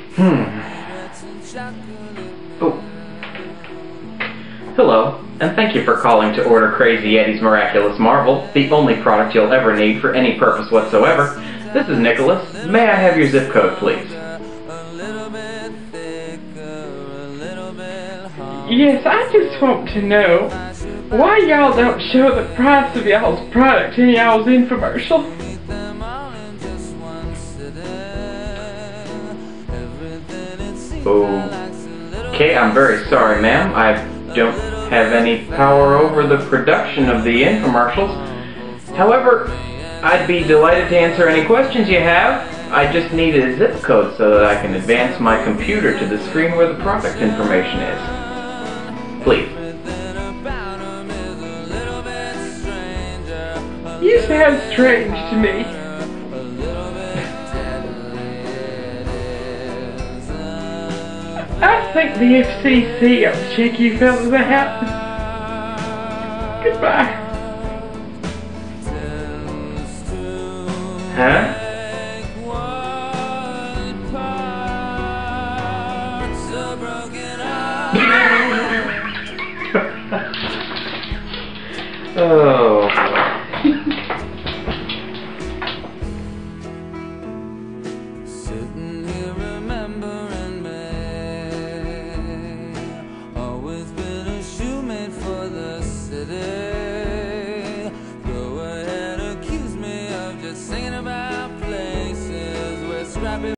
Oh. Hello, and thank you for calling to order Crazy Yeti's Miraculous Marvel, the only product you'll ever need for any purpose whatsoever. This is Nicholas. May I have your zip code, please? Yes, I just want to know why y'all don't show the price of y'all's product in y'all's infomercial. Okay, I'm very sorry, ma'am. I don't have any power over the production of the infomercials. However, I'd be delighted to answer any questions you have. I just need a zip code so that I can advance my computer to the screen where the product information is. Please. You sound strange to me. I think the FCC ought to check you fellas out. Goodbye. Huh? Oh.